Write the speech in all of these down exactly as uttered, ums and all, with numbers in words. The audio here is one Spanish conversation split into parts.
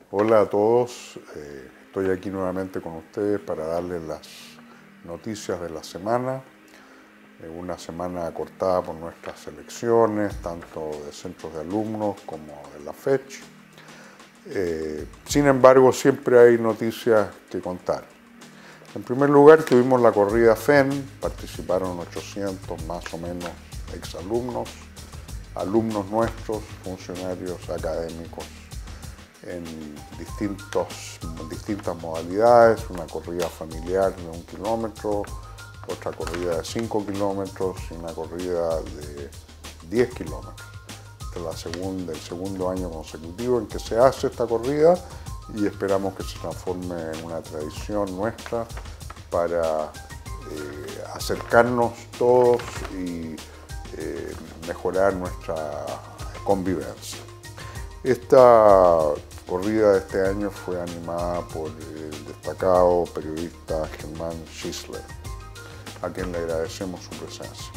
Hola a todos, eh, estoy aquí nuevamente con ustedes para darles las noticias de la semana. Eh, una semana cortada por nuestras elecciones, tanto de centros de alumnos como de la FECH. Eh, sin embargo, siempre hay noticias que contar. En primer lugar, tuvimos la corrida F E N, participaron ochocientos más o menos exalumnos, alumnos nuestros, funcionarios académicos, en distintos, distintas modalidades, una corrida familiar de un kilómetro, otra corrida de cinco kilómetros y una corrida de diez kilómetros. Este es la segunda, el segundo año consecutivo en que se hace esta corrida y esperamos que se transforme en una tradición nuestra para eh, acercarnos todos y eh, mejorar nuestra convivencia. Esta corrida de este año fue animada por el destacado periodista Germán Schisler, a quien le agradecemos su presencia.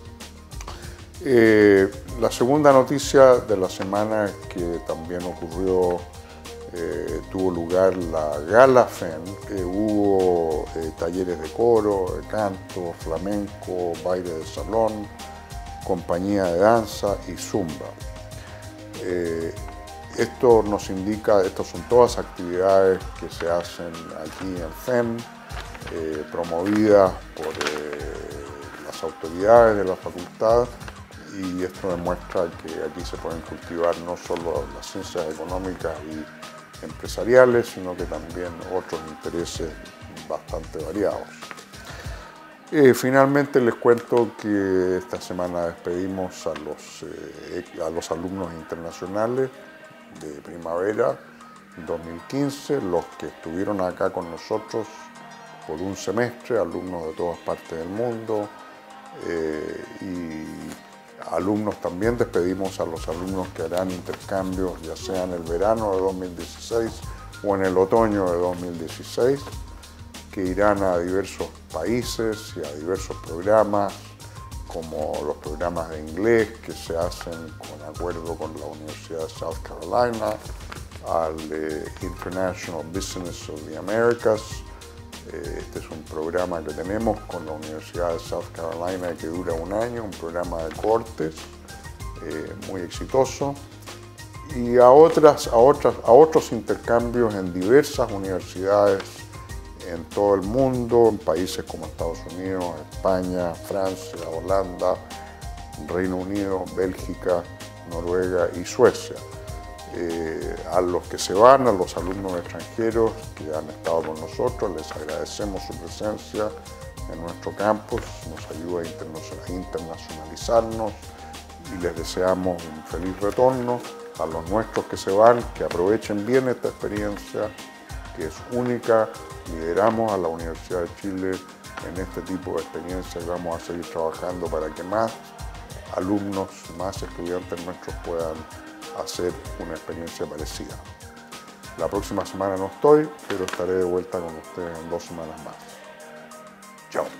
Eh, la segunda noticia de la semana es que también ocurrió, eh, tuvo lugar la Gala F E N, eh, hubo eh, talleres de coro, de canto, flamenco, baile de salón, compañía de danza y zumba. Eh, Esto nos indica, estas son todas actividades que se hacen aquí en F E N, eh, promovidas por eh, las autoridades de la facultad, y esto demuestra que aquí se pueden cultivar no solo las ciencias económicas y empresariales, sino que también otros intereses bastante variados. Eh, finalmente les cuento que esta semana despedimos a los, eh, a los alumnos internacionales de primavera dos mil quince, los que estuvieron acá con nosotros por un semestre, alumnos de todas partes del mundo, eh, y alumnos también despedimos a los alumnos que harán intercambios ya sea en el verano de dos mil dieciséis o en el otoño de dos mil dieciséis, que irán a diversos países y a diversos programas, como los programas de inglés que se hacen con acuerdo con la Universidad de South Carolina, al eh, International Business of the Americas. Eh, este es un programa que tenemos con la Universidad de South Carolina que dura un año, un programa de cortes eh, muy exitoso. Y a, otras, a, otras, a otros intercambios en diversas universidades en todo el mundo, en países como Estados Unidos, España, Francia, Holanda, Reino Unido, Bélgica, Noruega y Suecia. Eh, a los que se van, a los alumnos extranjeros que han estado con nosotros, les agradecemos su presencia en nuestro campus, nos ayuda a internacionalizarnos y les deseamos un feliz retorno. A los nuestros que se van, que aprovechen bien esta experiencia, que es única. Lideramos a la Universidad de Chile en este tipo de experiencias y vamos a seguir trabajando para que más alumnos, más estudiantes nuestros puedan hacer una experiencia parecida. La próxima semana no estoy, pero estaré de vuelta con ustedes en dos semanas más. Chao.